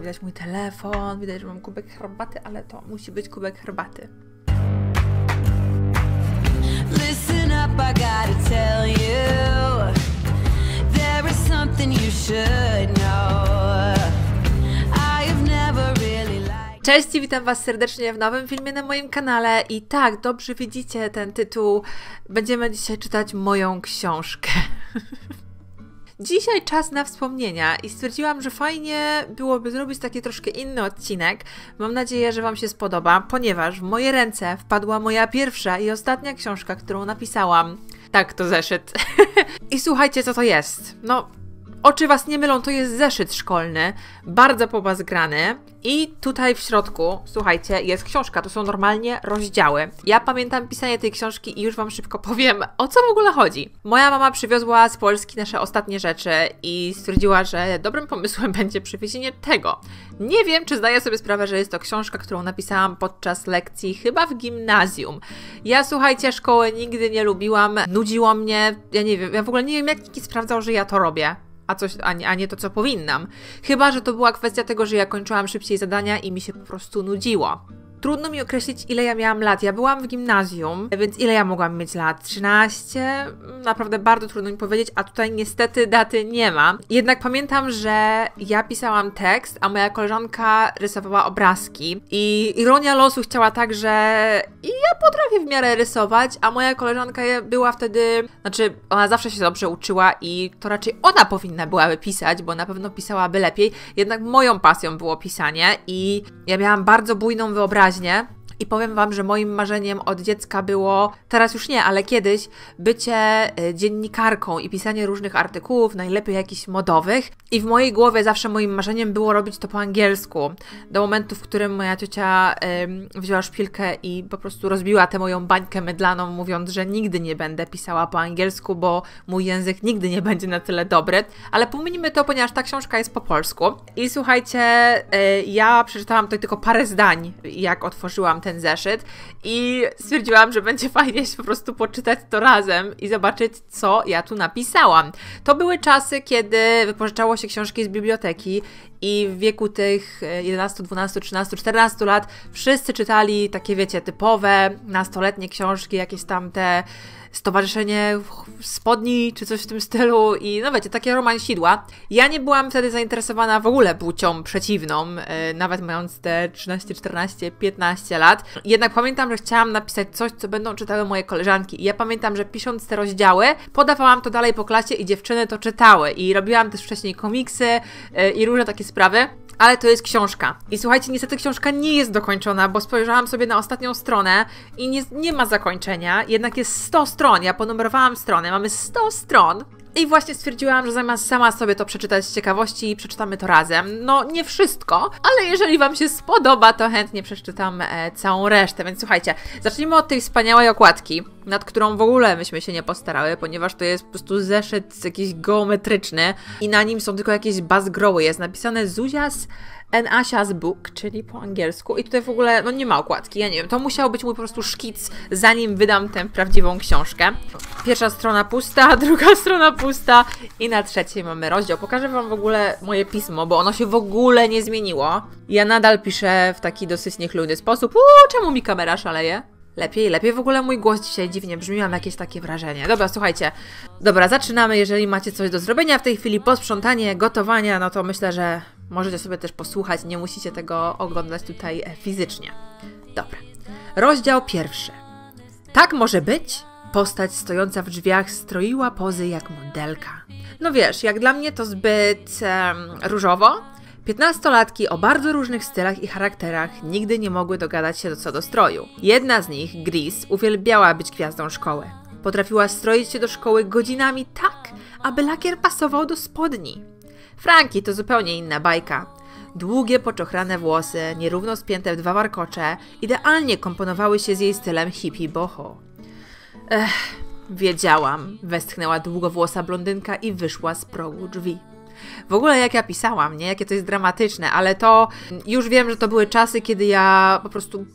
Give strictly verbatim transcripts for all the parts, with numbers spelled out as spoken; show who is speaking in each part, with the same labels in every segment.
Speaker 1: widać mój telefon, widać, że mam kubek herbaty, ale to musi być kubek herbaty. Listen up, I gotta tell you, there is something you should know. I have never really liked... Cześć i witam Was serdecznie w nowym filmie na moim kanale i tak, dobrze widzicie ten tytuł, będziemy dzisiaj czytać moją książkę. Dzisiaj czas na wspomnienia i stwierdziłam, że fajnie byłoby zrobić taki troszkę inny odcinek. Mam nadzieję, że Wam się spodoba, ponieważ w moje ręce wpadła moja pierwsza i ostatnia książka, którą napisałam. Tak, to zeszyt. I słuchajcie, co to jest. No, oczy Was nie mylą, to jest zeszyt szkolny, bardzo pobazgrany i tutaj w środku, słuchajcie, jest książka, to są normalnie rozdziały. Ja pamiętam pisanie tej książki i już Wam szybko powiem, o co w ogóle chodzi. Moja mama przywiozła z Polski nasze ostatnie rzeczy i stwierdziła, że dobrym pomysłem będzie przywiezienie tego. Nie wiem, czy zdaję sobie sprawę, że jest to książka, którą napisałam podczas lekcji chyba w gimnazjum. Ja, słuchajcie, szkoły nigdy nie lubiłam, nudziło mnie, ja nie wiem, ja w ogóle nie wiem, jak nikt sprawdzał, że ja to robię. A, coś, a, nie, a nie to, co powinnam. Chyba że to była kwestia tego, że ja kończyłam szybciej zadania i mi się po prostu nudziło. Trudno mi określić, ile ja miałam lat. Ja byłam w gimnazjum, więc ile ja mogłam mieć lat? trzynaście? Naprawdę bardzo trudno mi powiedzieć, a tutaj niestety daty nie ma. Jednak pamiętam, że ja pisałam tekst, a moja koleżanka rysowała obrazki. I ironia losu chciała tak, że ja potrafię w miarę rysować, a moja koleżanka była wtedy... Znaczy, ona zawsze się dobrze uczyła i to raczej ona powinna byłaby pisać, bo na pewno pisałaby lepiej. Jednak moją pasją było pisanie i ja miałam bardzo bujną wyobraźnię. I powiem Wam, że moim marzeniem od dziecka było, teraz już nie, ale kiedyś, bycie dziennikarką i pisanie różnych artykułów, najlepiej jakichś modowych. I w mojej głowie zawsze moim marzeniem było robić to po angielsku. Do momentu, w którym moja ciocia ym, wzięła szpilkę i po prostu rozbiła tę moją bańkę mydlaną, mówiąc, że nigdy nie będę pisała po angielsku, bo mój język nigdy nie będzie na tyle dobry. Ale pominijmy to, ponieważ ta książka jest po polsku. I słuchajcie, yy, ja przeczytałam tutaj tylko parę zdań, jak otworzyłam ten zeszyt i stwierdziłam, że będzie fajnie się po prostu poczytać to razem i zobaczyć, co ja tu napisałam. To były czasy, kiedy wypożyczało się książki z biblioteki i w wieku tych jedenastu, dwunastu, trzynastu, czternastu lat wszyscy czytali takie, wiecie, typowe, nastoletnie książki, jakieś tam te Stowarzyszenie Spodni, czy coś w tym stylu i no wiecie, takie romansidła. Ja nie byłam wtedy zainteresowana w ogóle płcią przeciwną, yy, nawet mając te trzynaście, czternaście, piętnaście lat. Jednak pamiętam, że chciałam napisać coś, co będą czytały moje koleżanki. I ja pamiętam, że pisząc te rozdziały, podawałam to dalej po klasie i dziewczyny to czytały. I robiłam też wcześniej komiksy yy, i różne takie sprawy. Ale to jest książka. I słuchajcie, niestety książka nie jest dokończona, bo spojrzałam sobie na ostatnią stronę i nie, nie ma zakończenia, jednak jest sto stron. Ja ponumerowałam strony, mamy sto stron. I właśnie stwierdziłam, że zamiast sama sobie to przeczytać z ciekawości, przeczytamy to razem. No, nie wszystko, ale jeżeli Wam się spodoba, to chętnie przeczytam e, całą resztę. Więc słuchajcie, zacznijmy od tej wspaniałej okładki, nad którą w ogóle myśmy się nie postarały, ponieważ to jest po prostu zeszyt jakiś geometryczny i na nim są tylko jakieś bazgroły. Jest napisane Zuzia's and Asia's Book, czyli po angielsku. I tutaj w ogóle, no nie ma okładki, ja nie wiem, to musiał być mój po prostu szkic, zanim wydam tę prawdziwą książkę. Pierwsza strona pusta, druga strona pusta i na trzeciej mamy rozdział. Pokażę Wam w ogóle moje pismo, bo ono się w ogóle nie zmieniło. Ja nadal piszę w taki dosyć niechlujny sposób. Uuu, czemu mi kamera szaleje? Lepiej, lepiej. W ogóle mój głos dzisiaj dziwnie brzmi, mam jakieś takie wrażenie. Dobra, słuchajcie. Dobra, zaczynamy. Jeżeli macie coś do zrobienia w tej chwili, posprzątanie, gotowania, no to myślę, że możecie sobie też posłuchać. Nie musicie tego oglądać tutaj fizycznie. Dobra. Rozdział pierwszy. Tak może być? Postać stojąca w drzwiach stroiła pozy jak modelka. No wiesz, jak dla mnie to zbyt um, różowo. Piętnastolatki o bardzo różnych stylach i charakterach nigdy nie mogły dogadać się co do stroju. Jedna z nich, Gris, uwielbiała być gwiazdą szkoły. Potrafiła stroić się do szkoły godzinami tak, aby lakier pasował do spodni. Franki to zupełnie inna bajka. Długie, poczochrane włosy, nierówno spięte w dwa warkocze, idealnie komponowały się z jej stylem hippie boho. Ech, wiedziałam, westchnęła długowłosa blondynka i wyszła z progu drzwi. W ogóle jak ja pisałam, nie? Jakie to jest dramatyczne, ale to już wiem, że to były czasy, kiedy ja po prostu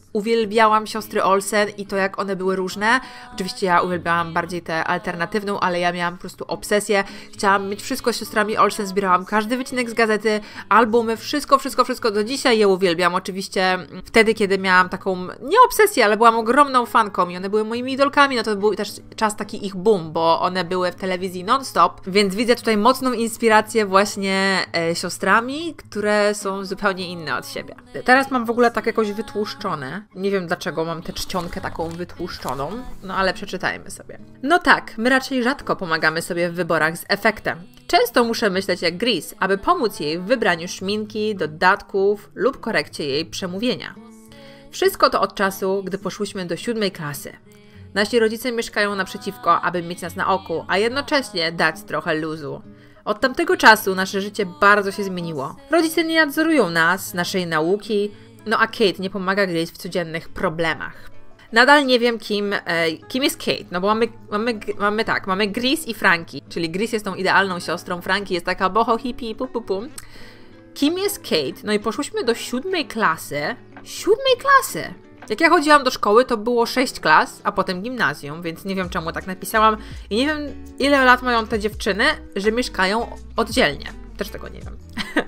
Speaker 1: uwielbiałam siostry Olsen i to, jak one były różne. Oczywiście ja uwielbiałam bardziej tę alternatywną, ale ja miałam po prostu obsesję. Chciałam mieć wszystko z siostrami Olsen, zbierałam każdy wycinek z gazety, albumy, wszystko, wszystko, wszystko. Do dzisiaj je uwielbiam. Oczywiście wtedy, kiedy miałam taką, nie obsesję, ale byłam ogromną fanką i one były moimi idolkami, no to był też czas taki ich boom, bo one były w telewizji non-stop, więc widzę tutaj mocną inspirację właśnie e, siostrami, które są zupełnie inne od siebie. Teraz mam w ogóle tak jakoś wytłuszczone. Nie wiem dlaczego mam tę czcionkę taką wytłuszczoną, no ale przeczytajmy sobie. No tak, my raczej rzadko pomagamy sobie w wyborach z efektem. Często muszę myśleć jak Grace, aby pomóc jej w wybraniu szminki, dodatków lub korekcie jej przemówienia. Wszystko to od czasu, gdy poszłyśmy do siódmej klasy. Nasi rodzice mieszkają naprzeciwko, aby mieć nas na oku, a jednocześnie dać trochę luzu. Od tamtego czasu nasze życie bardzo się zmieniło. Rodzice nie nadzorują nas, naszej nauki, no a Kate nie pomaga Grace w codziennych problemach. Nadal nie wiem, kim, e, kim jest Kate, no bo mamy, mamy, mamy tak, mamy Grace i Frankie, czyli Grace jest tą idealną siostrą, Frankie jest taka boho hippie, pu, pu, pu. Kim jest Kate? No i poszłyśmy do siódmej klasy. Siódmej klasy! Jak ja chodziłam do szkoły, to było sześć klas, a potem gimnazjum, więc nie wiem, czemu tak napisałam. I nie wiem, ile lat mają te dziewczyny, że mieszkają oddzielnie. Też tego nie wiem.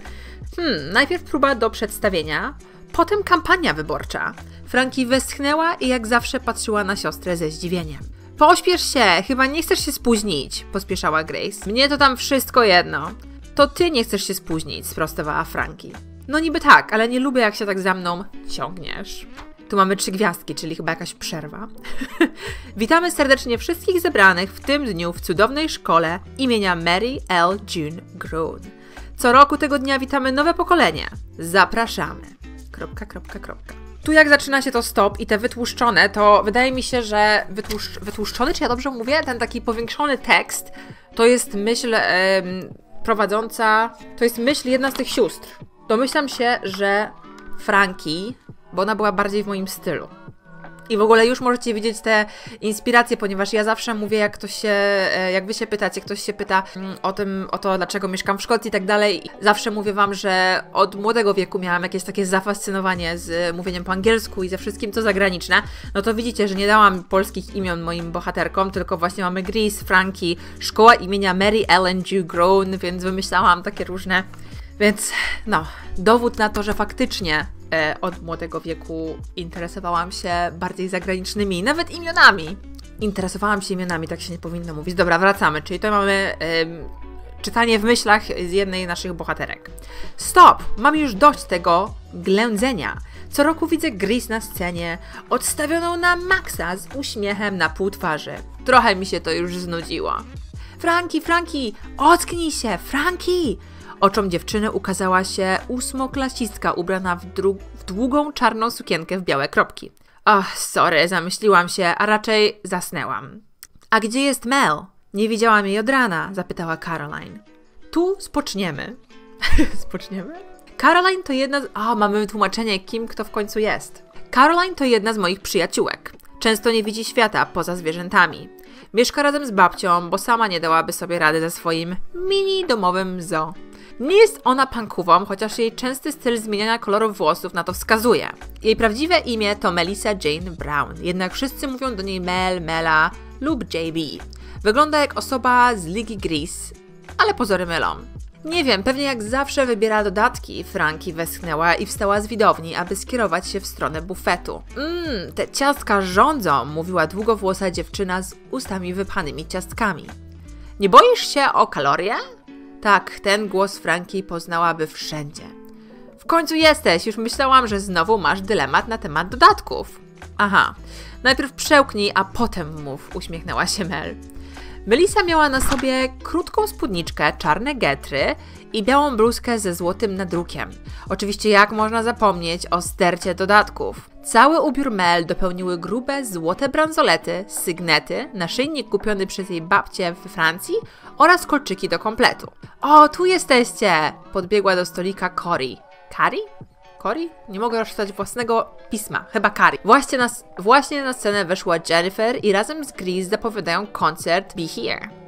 Speaker 1: hmm, najpierw próba do przedstawienia, potem kampania wyborcza. Frankie westchnęła i jak zawsze patrzyła na siostrę ze zdziwieniem. Pośpiesz się, chyba nie chcesz się spóźnić, pospieszała Grace. Mnie to tam wszystko jedno. To ty nie chcesz się spóźnić, sprostowała Frankie. No niby tak, ale nie lubię, jak się tak za mną ciągniesz. Tu mamy trzy gwiazdki, czyli chyba jakaś przerwa. Witamy serdecznie wszystkich zebranych w tym dniu w cudownej szkole imienia Mary L. June Grown. Co roku tego dnia witamy nowe pokolenie. Zapraszamy. Kropka, kropka, kropka. Tu jak zaczyna się to stop i te wytłuszczone, to wydaje mi się, że wytłuszcz, wytłuszczony, czy ja dobrze mówię? Ten taki powiększony tekst, to jest myśl e, prowadząca, to jest myśl jedna z tych sióstr. Domyślam się, że Frankie, bo ona była bardziej w moim stylu. I w ogóle już możecie widzieć te inspiracje, ponieważ ja zawsze mówię, jak ktoś się, jak wy się pytacie, ktoś się pyta o tym, o to, dlaczego mieszkam w Szkocji i tak dalej. Zawsze mówię wam, że od młodego wieku miałam jakieś takie zafascynowanie z mówieniem po angielsku i ze wszystkim, co zagraniczne. No to widzicie, że nie dałam polskich imion moim bohaterkom, tylko właśnie mamy Grace, Frankie, szkoła imienia Mary Ellen Jew Grown, więc wymyślałam takie różne. Więc no, dowód na to, że faktycznie e, od młodego wieku interesowałam się bardziej zagranicznymi, nawet imionami. Interesowałam się imionami, tak się nie powinno mówić. Dobra, wracamy, czyli tutaj mamy e, czytanie w myślach z jednej z naszych bohaterek. Stop! Mam już dość tego ględzenia. Co roku widzę Grace na scenie, odstawioną na maksa z uśmiechem na pół twarzy. Trochę mi się to już znudziło. Frankie, Frankie, ocknij się, Frankie! Oczom dziewczyny ukazała się ósmoklasistka ubrana w, w długą czarną sukienkę w białe kropki. Och, sorry, zamyśliłam się, a raczej zasnęłam. A gdzie jest Mel? Nie widziałam jej od rana, zapytała Caroline. Tu spoczniemy. Spoczniemy? Caroline to jedna z... O, mamy tłumaczenie, kim kto w końcu jest. Caroline to jedna z moich przyjaciółek. Często nie widzi świata poza zwierzętami. Mieszka razem z babcią, bo sama nie dałaby sobie rady ze swoim mini domowym zoo. Nie jest ona punkową, chociaż jej częsty styl zmieniania kolorów włosów na to wskazuje. Jej prawdziwe imię to Melissa Jane Brown, jednak wszyscy mówią do niej Mel, Mela lub J B. Wygląda jak osoba z Ligi Grace, ale pozory mylą. Nie wiem, pewnie jak zawsze wybiera dodatki. Frankie westchnęła i wstała z widowni, aby skierować się w stronę bufetu. Mmm, te ciastka rządzą, mówiła długowłosa dziewczyna z ustami wypchanymi ciastkami. Nie boisz się o kalorie? Tak, ten głos Frankie poznałaby wszędzie. W końcu jesteś, już myślałam, że znowu masz dylemat na temat dodatków. Aha, najpierw przełknij, a potem mów, uśmiechnęła się Mel. Melissa miała na sobie krótką spódniczkę, czarne getry i białą bluzkę ze złotym nadrukiem. Oczywiście jak można zapomnieć o stercie dodatków. Cały ubiór Mel dopełniły grube, złote bransolety, sygnety, naszyjnik kupiony przez jej babcię we Francji oraz kolczyki do kompletu. O, tu jesteście! Podbiegła do stolika Cory. Kari? Cory? Nie mogę rozczytać własnego pisma. Chyba Kari. Właśnie na, właśnie na scenę weszła Jennifer i razem z Grace zapowiadają koncert Be Here.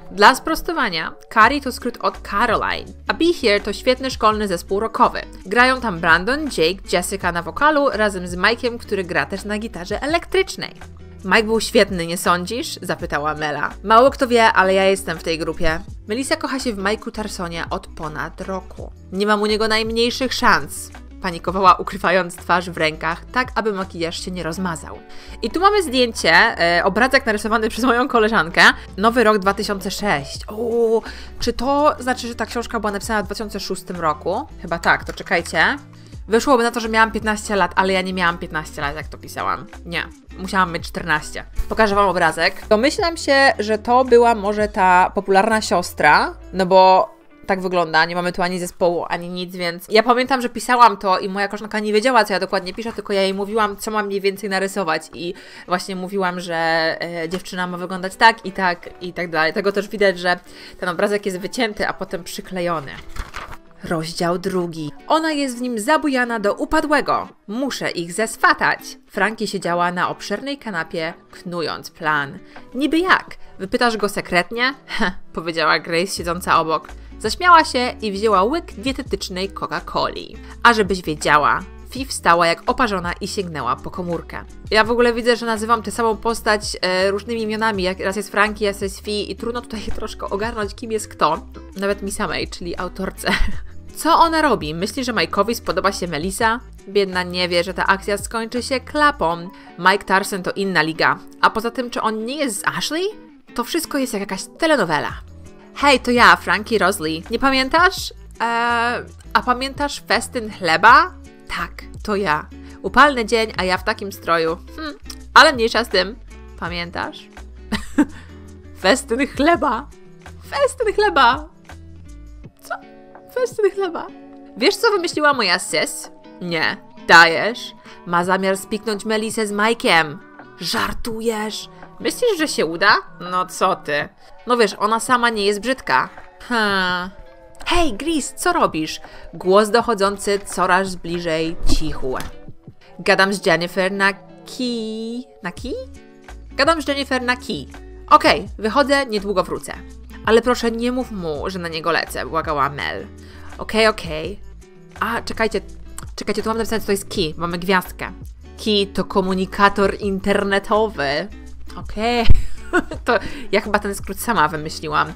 Speaker 1: Dla sprostowania, Carrie to skrót od Caroline, a Be Here to świetny szkolny zespół rockowy. Grają tam Brandon, Jake, Jessica na wokalu razem z Mike'iem, który gra też na gitarze elektrycznej. Mike był świetny, nie sądzisz? Zapytała Mela. Mało kto wie, ale ja jestem w tej grupie. Melissa kocha się w Mike'u Tarsonie od ponad roku. Nie mam u niego najmniejszych szans. Panikowała, ukrywając twarz w rękach, tak aby makijaż się nie rozmazał. I tu mamy zdjęcie, e, obrazek narysowany przez moją koleżankę. Nowy rok dwa tysiące szósty. O, czy to znaczy, że ta książka była napisana w dwa tysiące szóstym roku? Chyba tak, to czekajcie. Wyszłoby na to, że miałam piętnaście lat, ale ja nie miałam piętnaście lat, jak to pisałam. Nie, musiałam mieć czternaście. Pokażę wam obrazek. Domyślam się, że to była może ta popularna siostra, no bo tak wygląda, nie mamy tu ani zespołu, ani nic, więc ja pamiętam, że pisałam to i moja koleżanka nie wiedziała, co ja dokładnie piszę, tylko ja jej mówiłam, co mam mniej więcej narysować i właśnie mówiłam, że e, dziewczyna ma wyglądać tak i tak i tak dalej. Tego też widać, że ten obrazek jest wycięty, a potem przyklejony. Rozdział drugi. Ona jest w nim zabujana do upadłego. Muszę ich zeswatać. Frankie siedziała na obszernej kanapie, knując plan. Niby jak? Wypytasz go sekretnie? Heh, powiedziała Grace siedząca obok. Zaśmiała się i wzięła łyk dietetycznej Coca-Coli. A żebyś wiedziała, Fi wstała jak oparzona i sięgnęła po komórkę. Ja w ogóle widzę, że nazywam tę samą postać e, różnymi imionami. Jak raz jest Frankie, raz jest Fi i trudno tutaj troszkę ogarnąć, kim jest kto. Nawet mi samej, czyli autorce. Co ona robi? Myśli, że Mike'owi spodoba się Melissa? Biedna nie wie, że ta akcja skończy się klapą. Mike Tarson to inna liga. A poza tym, czy on nie jest z Ashley? To wszystko jest jak jakaś telenowela. Hej, to ja, Frankie Rosley. Nie pamiętasz? Eee, a pamiętasz festyn chleba? Tak, to ja. Upalny dzień, a ja w takim stroju. Hm, ale mniejsza z tym. Pamiętasz? Festyn chleba. Festyn chleba. Co? Festyn chleba. Wiesz, co wymyśliła moja sis? Nie. Dajesz? Ma zamiar spiknąć Melissę z Mike'em. Żartujesz? Myślisz, że się uda? No co ty? No wiesz, ona sama nie jest brzydka. Hmm. Hej, Gris, co robisz? Głos dochodzący coraz bliżej cichł. Gadam z Jennifer na key... Na key? Gadam z Jennifer na key. Okej, okay, wychodzę, niedługo wrócę. Ale proszę, nie mów mu, że na niego lecę, błagała Mel. Okej, okay, okej. Okay. A, czekajcie, czekajcie, tu mam napisane, co to jest key. Mamy gwiazdkę. Key to komunikator internetowy. Okej. Okay. To ja chyba ten skrót sama wymyśliłam.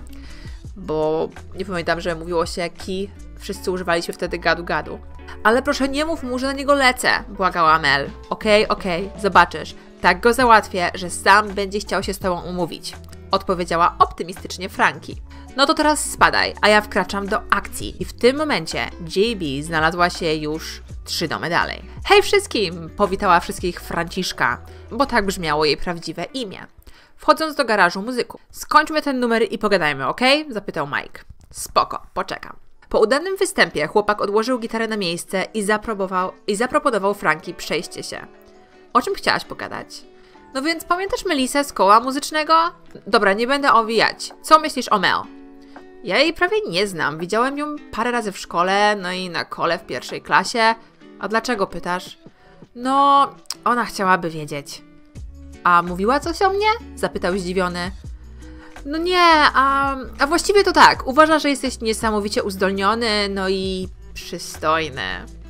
Speaker 1: Bo nie pamiętam, że mówiło się key. Wszyscy używaliśmy wtedy gadu-gadu. Ale proszę, nie mów mu, że na niego lecę, błagała Mel. Okej, okay, okej, okay, zobaczysz. Tak go załatwię, że sam będzie chciał się z tobą umówić. Odpowiedziała optymistycznie Frankie. No to teraz spadaj, a ja wkraczam do akcji. I w tym momencie J B znalazła się już trzy domy dalej. Hej wszystkim! Powitała wszystkich Franciszka, bo tak brzmiało jej prawdziwe imię. Wchodząc do garażu muzyków. Skończmy ten numer i pogadajmy, ok? Zapytał Mike. Spoko, poczekam. Po udanym występie chłopak odłożył gitarę na miejsce i zaproponował, i zaproponował Frankie przejście się. O czym chciałaś pogadać? No więc pamiętasz Melissę z koła muzycznego? Dobra, nie będę owijać. Co myślisz o Mel? Ja jej prawie nie znam. Widziałem ją parę razy w szkole, no i na kole w pierwszej klasie. A dlaczego pytasz? No, ona chciałaby wiedzieć. A mówiła coś o mnie? Zapytał zdziwiony. No nie, a, a właściwie to tak. Uważa, że jesteś niesamowicie uzdolniony, no i przystojny.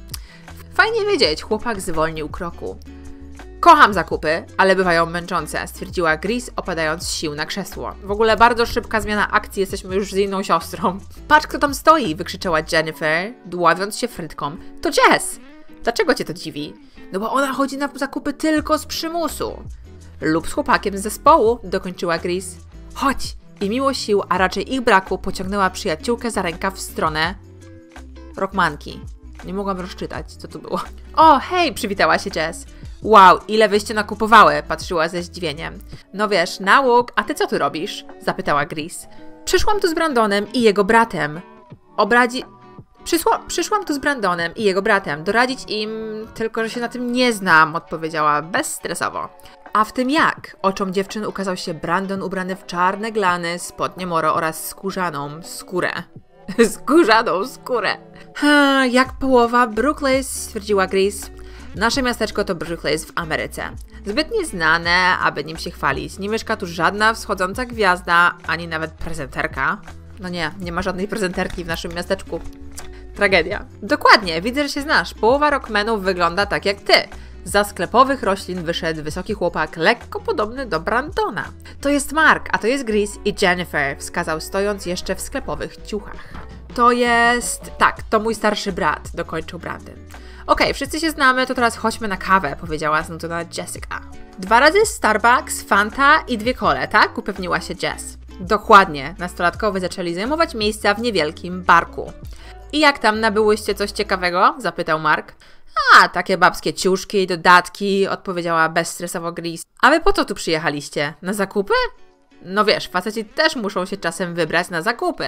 Speaker 1: Fajnie wiedzieć, chłopak zwolnił kroku. Kocham zakupy, ale bywają męczące, stwierdziła Gris, opadając z sił na krzesło. W ogóle bardzo szybka zmiana akcji, jesteśmy już z inną siostrą. Patrz, kto tam stoi, wykrzyczała Jennifer, dławiąc się frytką. To Jess! Dlaczego cię to dziwi? No bo ona chodzi na zakupy tylko z przymusu. Lub z chłopakiem z zespołu, dokończyła Gris. Chodź! I mimo sił, a raczej ich braku, pociągnęła przyjaciółkę za rękaw w stronę Rockmanki. Nie mogłam rozczytać, co tu było. O, hej! Przywitała się Jess. Wow, ile wyście nakupowały? Patrzyła ze zdziwieniem. No wiesz, nauk, a ty co tu robisz? Zapytała Gris. Przyszłam tu z Brandonem i jego bratem. Obradzi... Przysło... Przyszłam tu z Brandonem i jego bratem. Doradzić im, tylko że się na tym nie znam, odpowiedziała bezstresowo. A w tym jak? Oczom dziewczyn ukazał się Brandon ubrany w czarne glany, spodnie moro oraz skórzaną skórę. Skórzaną skórę. Ha, jak połowa Brooklyn, stwierdziła Gris. Nasze miasteczko to Brooklyn w Ameryce. Zbyt nieznane, aby nim się chwalić. Nie mieszka tu żadna wschodząca gwiazda, ani nawet prezenterka. No nie, nie ma żadnej prezenterki w naszym miasteczku. Tragedia. Dokładnie, widzę, że się znasz. Połowa rockmenów wygląda tak jak ty. Za sklepowych roślin wyszedł wysoki chłopak, lekko podobny do Brandona. To jest Mark, a to jest Grace i Jennifer, wskazał stojąc jeszcze w sklepowych ciuchach. To jest... tak, to mój starszy brat, dokończył Brandon. Okej, okay, wszyscy się znamy, to teraz chodźmy na kawę, powiedziała znudzona Jessica. Dwa razy Starbucks, Fanta i dwie kole, tak? Upewniła się Jess. Dokładnie, nastolatkowie zaczęli zajmować miejsca w niewielkim barku. I jak tam, nabyłyście coś ciekawego? Zapytał Mark. A, takie babskie ciuszki i dodatki, odpowiedziała bezstresowo Grace. A wy po co tu przyjechaliście? Na zakupy? No wiesz, faceci też muszą się czasem wybrać na zakupy.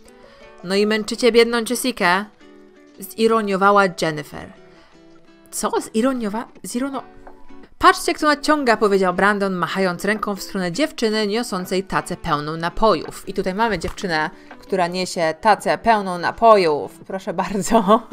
Speaker 1: No i męczycie biedną Jessikę? Zironiowała Jennifer. Co? Zironiowa? Zirono... Patrzcie, kto naciąga, powiedział Brandon, machając ręką w stronę dziewczyny niosącej tacę pełną napojów. I tutaj mamy dziewczynę, która niesie tacę pełną napojów. Proszę bardzo.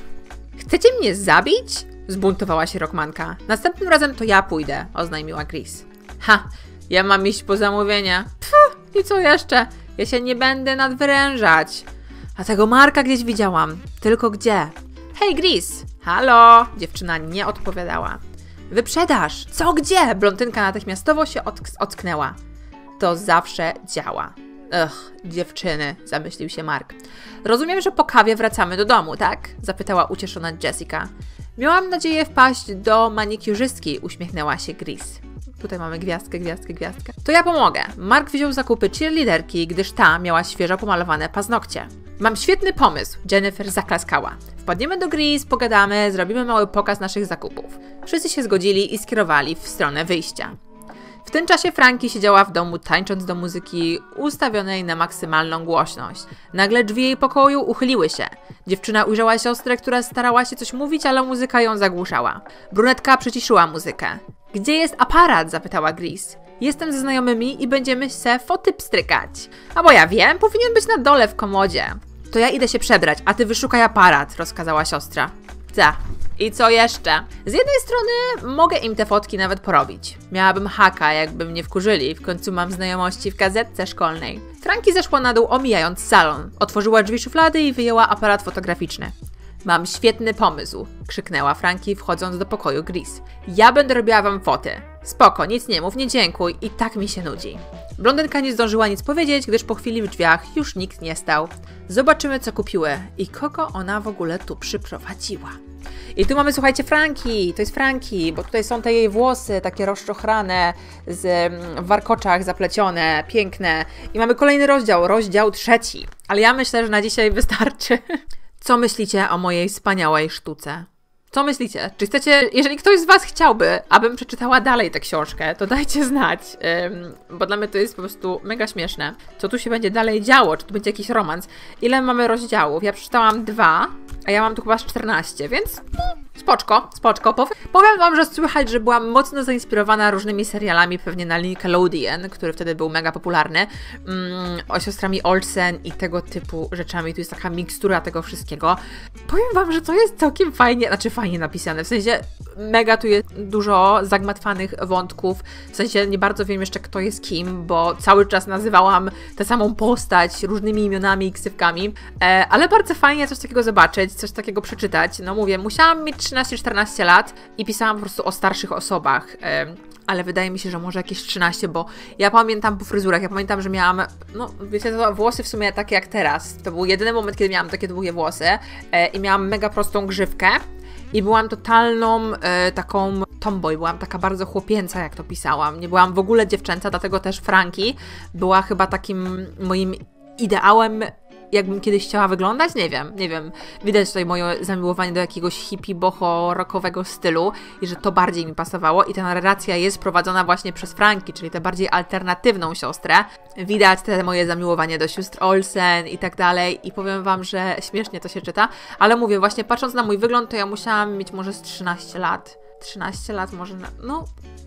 Speaker 1: Chcecie mnie zabić? Zbuntowała się Rockmanka. Następnym razem to ja pójdę, oznajmiła Grace. Ha, ja mam iść po zamówienia. Pff, i co jeszcze? Ja się nie będę nadwyrężać. A tego Marka gdzieś widziałam. Tylko gdzie? Hej, Grace! Halo! Dziewczyna nie odpowiadała. Wyprzedaż! Co, gdzie? Blondynka natychmiastowo się otk ocknęła. To zawsze działa. Ugh, dziewczyny, zamyślił się Mark. Rozumiem, że po kawie wracamy do domu, tak? Zapytała ucieszona Jessica. Miałam nadzieję wpaść do manikurzystki, uśmiechnęła się Grace. Tutaj mamy gwiazdkę, gwiazdkę, gwiazdkę. To ja pomogę. Mark wziął zakupy cheerleaderki, gdyż ta miała świeżo pomalowane paznokcie. Mam świetny pomysł, Jennifer zaklaskała. Wpadniemy do Grace, pogadamy, zrobimy mały pokaz naszych zakupów. Wszyscy się zgodzili i skierowali w stronę wyjścia. W tym czasie Frankie siedziała w domu, tańcząc do muzyki ustawionej na maksymalną głośność. Nagle drzwi jej pokoju uchyliły się. Dziewczyna ujrzała siostrę, która starała się coś mówić, ale muzyka ją zagłuszała. Brunetka przyciszyła muzykę. Gdzie jest aparat? Zapytała Grace. Jestem ze znajomymi i będziemy se foty pstrykać. A bo ja wiem, powinien być na dole w komodzie. To ja idę się przebrać, a ty wyszukaj aparat, rozkazała siostra. Za. I co jeszcze? Z jednej strony mogę im te fotki nawet porobić. Miałabym haka, jakby mnie wkurzyli. W końcu mam znajomości w gazetce szkolnej. Frankie zeszła na dół, omijając salon. Otworzyła drzwi szuflady i wyjęła aparat fotograficzny. Mam świetny pomysł, krzyknęła Frankie, wchodząc do pokoju Grace. Ja będę robiła wam foty. Spoko, nic nie mów, nie dziękuj, i tak mi się nudzi. Blondynka nie zdążyła nic powiedzieć, gdyż po chwili w drzwiach już nikt nie stał. Zobaczymy, co kupiły i kogo ona w ogóle tu przyprowadziła. I tu mamy, słuchajcie, Frankie, to jest Frankie, bo tutaj są te jej włosy, takie rozczochrane, z, w warkoczach zaplecione, piękne. I mamy kolejny rozdział, rozdział trzeci. Ale ja myślę, że na dzisiaj wystarczy. Co myślicie o mojej wspaniałej sztuce? Co myślicie? Czy chcecie, jeżeli ktoś z was chciałby, abym przeczytała dalej tę książkę, to dajcie znać, ym, bo dla mnie to jest po prostu mega śmieszne. Co tu się będzie dalej działo? Czy tu będzie jakiś romans? Ile mamy rozdziałów? Ja przeczytałam dwa, a ja mam tu chyba czternaście, więc no, spoczko, spoczko. Powiem wam, że słychać, że byłam mocno zainspirowana różnymi serialami, pewnie na Nickelodeon, który wtedy był mega popularny, mm, o siostrami Olsen i tego typu rzeczami. Tu jest taka mikstura tego wszystkiego. Powiem wam, że to jest całkiem fajnie, znaczy fajnie napisane, w sensie mega tu jest dużo zagmatwanych wątków, w sensie nie bardzo wiem jeszcze, kto jest kim, bo cały czas nazywałam tę samą postać różnymi imionami i ksywkami, e, ale bardzo fajnie coś takiego zobaczyć, coś takiego przeczytać. No mówię, musiałam mieć trzynaście czternaście lat i pisałam po prostu o starszych osobach, e, ale wydaje mi się, że może jakieś trzynaście, bo ja pamiętam po fryzurach, ja pamiętam, że miałam, no wiecie, to włosy w sumie takie jak teraz. To był jedyny moment, kiedy miałam takie długie włosy e, i miałam mega prostą grzywkę. I byłam totalną e, taką tomboy, byłam taka bardzo chłopięca, jak to pisałam. Nie byłam w ogóle dziewczęca, dlatego też Frankie była chyba takim moim ideałem, jakbym kiedyś chciała wyglądać. Nie wiem, nie wiem. Widać tutaj moje zamiłowanie do jakiegoś hippie, boho, rockowego stylu i że to bardziej mi pasowało. I ta narracja jest prowadzona właśnie przez Frankie, czyli tę bardziej alternatywną siostrę. Widać te moje zamiłowanie do sióstr Olsen i tak dalej. I powiem wam, że śmiesznie to się czyta. Ale mówię, właśnie patrząc na mój wygląd, to ja musiałam mieć może z trzynaście lat. trzynaście lat może, na... no...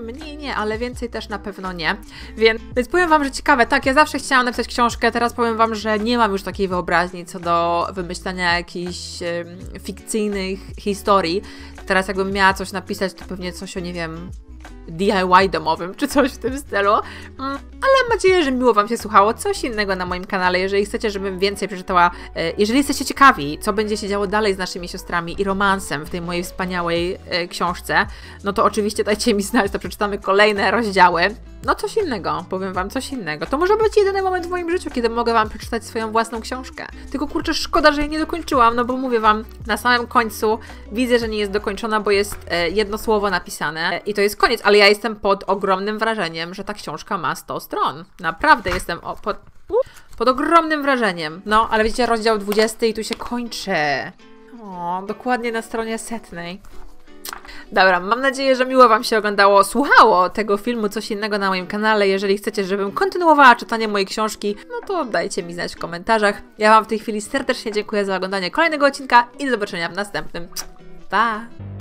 Speaker 1: mniej nie, ale więcej też na pewno nie. Więc, więc powiem wam, że ciekawe, tak, ja zawsze chciałam napisać książkę, teraz powiem wam, że nie mam już takiej wyobraźni co do wymyślania jakichś um, fikcyjnych historii. Teraz jakbym miała coś napisać, to pewnie coś o, nie wiem, D I Y domowym, czy coś w tym stylu. Mm, ale mam nadzieję, że miło wam się słuchało. Coś innego na moim kanale. Jeżeli chcecie, żebym więcej przeczytała, e, jeżeli jesteście ciekawi, co będzie się działo dalej z naszymi siostrami i romansem w tej mojej wspaniałej e, książce, no to oczywiście dajcie mi znać, to przeczytamy kolejne rozdziały. No coś innego, powiem wam coś innego. To może być jedyny moment w moim życiu, kiedy mogę wam przeczytać swoją własną książkę. Tylko kurczę, szkoda, że jej nie dokończyłam, no bo mówię wam, na samym końcu widzę, że nie jest dokończona, bo jest e, jedno słowo napisane i to jest koniec, ale ja jestem pod ogromnym wrażeniem, że ta książka ma sto stron. Naprawdę jestem o, pod, pod ogromnym wrażeniem. No, ale widzicie, rozdział dwudziesty i tu się kończy. O, dokładnie na stronie setnej. Dobra, mam nadzieję, że miło wam się oglądało, słuchało tego filmu, coś innego na moim kanale. Jeżeli chcecie, żebym kontynuowała czytanie mojej książki, no to dajcie mi znać w komentarzach. Ja wam w tej chwili serdecznie dziękuję za oglądanie kolejnego odcinka i do zobaczenia w następnym. Pa!